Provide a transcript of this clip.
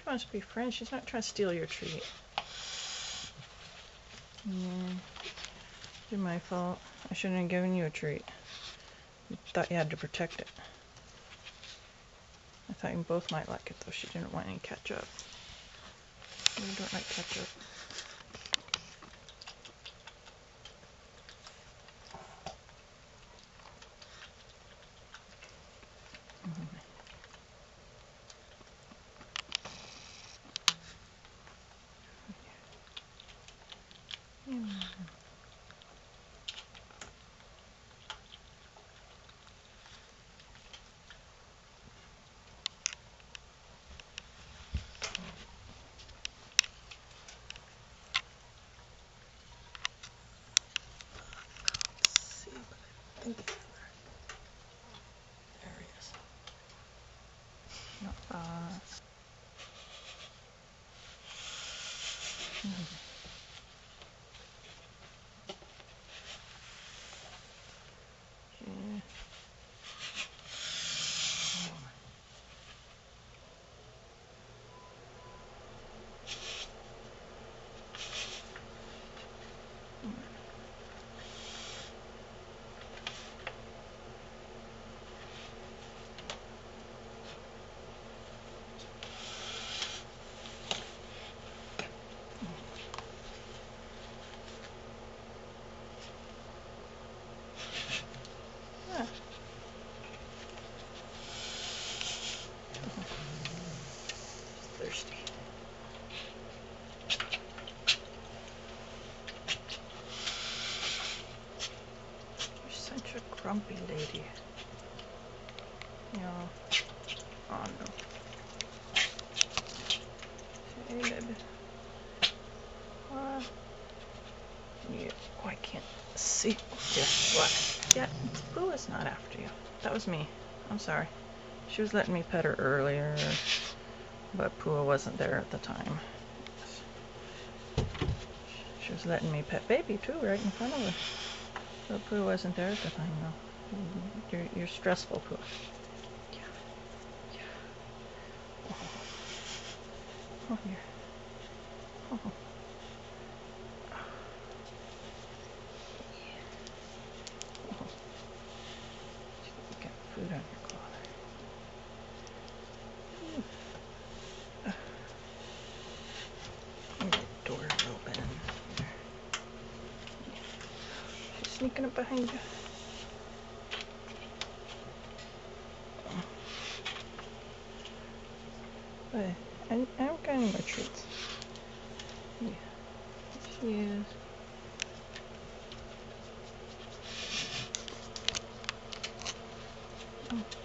wants to be friends. She's not trying to steal your treat. Yeah. It's my fault. I shouldn't have given you a treat. I thought you had to protect it. I thought you both might like it, though. She didn't want any ketchup. You don't like ketchup. There he is. Not far. Yeah. Ah. Thirsty. You're such a grumpy lady. Yeah. Oh no. Hey, baby. Yeah. Oh, I can't see. Yeah. What? Yeah. Pua's not after you. That was me. I'm sorry. She was letting me pet her earlier, but Pua wasn't there at the time. She was letting me pet baby too, right in front of her. But Pua wasn't there at the time, though. You're stressful, Pua. Yeah. Yeah. Oh, oh here. Oh. Yeah. Oh. You got food on your collar. The door's open. She's sneaking up behind you. But I haven't got any more treats. Yeah, she is. Oh.